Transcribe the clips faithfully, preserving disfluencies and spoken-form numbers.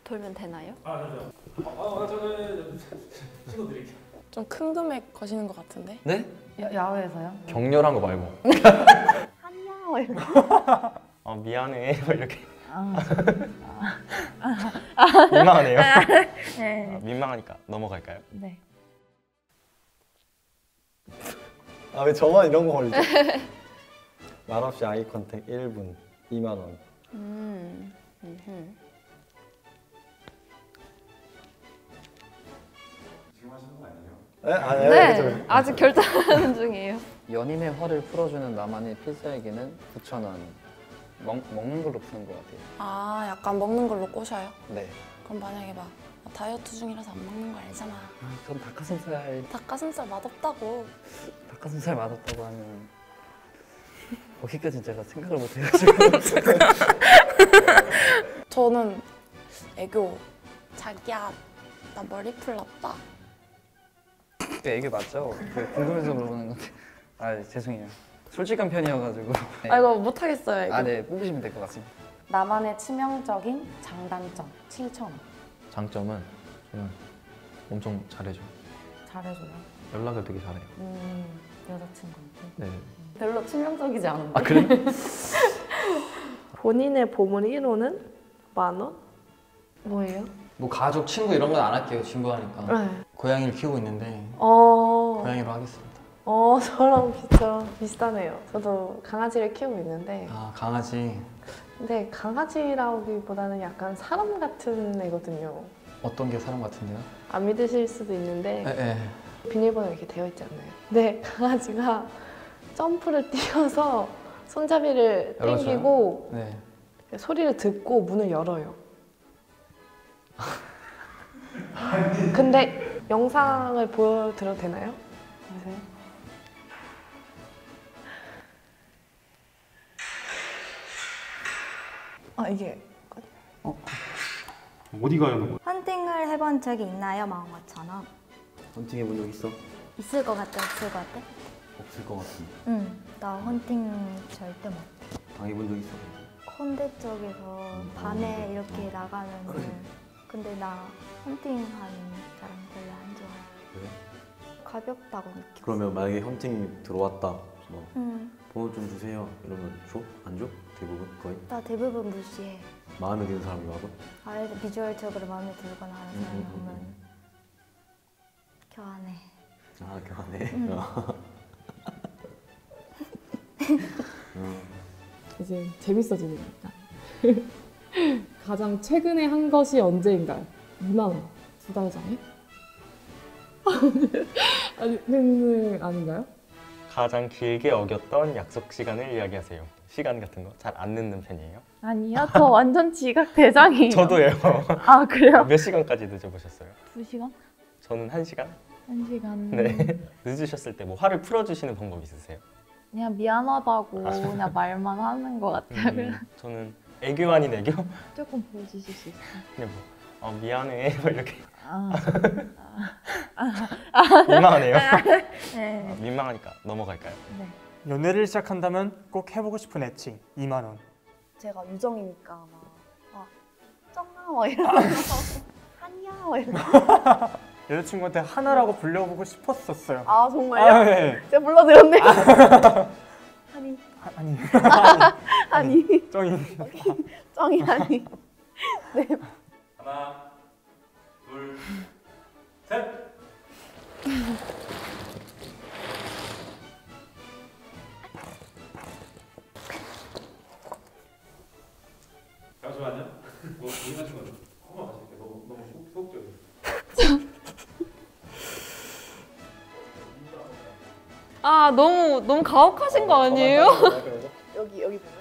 돌면 되나요? 아, 잠시만요. 아, 아, 저는 찍어드릴게요. 좀 큰 금액 거시는 것 같은데? 네? 야, 야외에서요? 격렬한 거 말고. 한야 이렇게. 아 미안해 뭐 이렇게. 아. 민망하네요. 네. 아, 민망하니까 넘어갈까요? 네. 아 왜 저만 이런 거 걸리죠? 말없이 아이 컨택 일 분 이만 원. 음. 음흠. 지금 하시는 거 아니에요? 네? 아, 네, 그죠. 아직 결정하는 중이에요. 연인의 화를 풀어주는 나만의 필살기는 구천 원. 먹, 먹는 걸로 푸는 것 같아요. 아, 약간 먹는 걸로 꼬셔요? 네. 그럼 만약에 막 다이어트 중이라서 안 먹는 거 알잖아. 아, 전 닭가슴살, 닭가슴살 맛없다고. 닭가슴살 맛없다고 하면 거기까지는 제가 생각을 못 해가지고. 저는 애교. 자기야, 나 머리 풀렀다. 그 애교 맞죠? 그 궁금해서 물어보는 건데. 아, 죄송해요. 솔직한 편이어가지고. 네. 아, 이거 못하겠어요, 애교. 아, 네. 뽑으시면 될 것 같습니다. 나만의 치명적인 장단점 칠천 원. 장점은 저는 엄청 잘해줘. 잘해줘요. 연락을 되게 잘해요. 음, 여자친구한테. 네. 별로 치명적이지 않은데. 아 그래? 본인의 보물 일 호는 만 원? 뭐예요? 뭐 가족, 친구 이런 건 안 할게요. 친구하니까. 네. 고양이를 키우고 있는데 어, 고양이로 하겠습니다. 어 저랑 비슷, 비슷하네요. 저도 강아지를 키우고 있는데 아 강아지 근데 강아지라기보다는 약간 사람 같은 애거든요. 어떤 게 사람 같은데요? 안 믿으실 수도 있는데 에, 에. 비밀번호 이렇게 되어 있지 않나요? 근데 강아지가 점프를 뛰어서 손잡이를 열어줘요? 당기고 네. 소리를 듣고 문을 열어요. 근데 영상을 보여드려도 되나요? 보세요. 아 이게 어디 가요, 너? 헌팅을 해본 적이 있나요? 만 오천 원. 헌팅 해본 적 있어? 있을 것 같아, 없을 것 같아? 없을 것 같은데. 응, 나 헌팅 절대 못. 당해본 적 있어? 홍대 쪽에서 밤에 이렇게 나가면은 근데 나 헌팅한 사람 별로 안 좋아해. 그래? 가볍다고 느꼈어. 그러면 만약에 헌팅이 들어왔다. 뭐 응, 번호 좀 주세요. 이러면 줘? 안 줘? 대부분 거의? 나 대부분 무시해. 마음에 드는 사람이 와도? 아예 비주얼적으로 마음에 들거나 하는 음, 사람이 음, 음, 보면 교환해. 아 교환해. 음. 음. 이제 재밌어지는 거니까. 가장 최근에 한 것이 언제인가요? 이만 원. 두 달 전에? 아니, 는 아닌가요? 가장 길게 어겼던 약속 시간을 이야기하세요. 시간 같은 거 잘 안 늦는 편이에요? 아니요, 저 완전 지각 대장이에요. 저도예요. 아 그래요? 몇 시간까지 늦어보셨어요? 두 시간? 저는 한 시간? 한 시간. 네. 늦으셨을 때 뭐 화를 풀어주시는 방법 있으세요? 그냥 미안하다고 그냥 말만 하는 것 같아요. 음, 저는 애교 아닌 애교? 조금 보여주실 수 있어요? 그냥 뭐 어, 미안해 뭐 이렇게. 아, 민망하네요. 네. 아, 민망하니까 넘어갈까요? 네. 연애를 시작한다면 꼭 해보고 싶은 애칭 이만 원. 제가 유정이니까 막 아, 쩡아 이러면서 한야 이러면서. 여자친구한테 하나라고 불려보고 싶었었어요. 아 정말요? 아, 네. 제가 불러드렸네. 하니 아, 아니. 하니 쩡이. 쩡이 하니. 네. 하나, 둘, 셋. 잠시만요. 뭐 고민하신 건 한번 하실게요. 너무 너무 속 속적이에요. 아, 너무 너무 가혹하신 거 아니에요? 여기 여기 보면.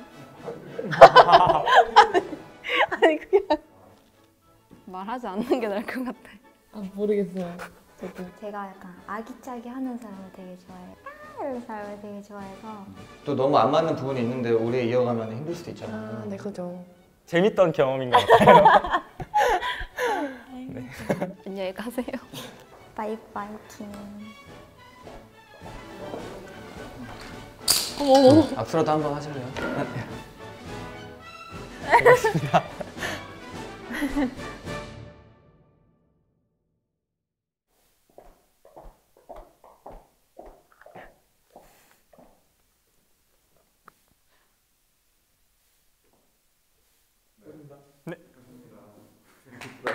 아니 그냥 말하지 않는 게 나을 것 같아. 아, 모르겠어요. 저도. 제가 약간 아기자기 하는 사람을 되게 좋아해요. 아, 이런 사람을 되게 좋아해서. 또 너무 안 맞는 부분이 있는데 오래 이어가면 힘들 수도 있잖아요. 아, 네, 그죠. 재밌던 경험인 것 같아요. 네. 안녕히 가세요. 바이바이킹. 음, 악수라도 한번 하실래요? 고맙습니다.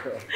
거야.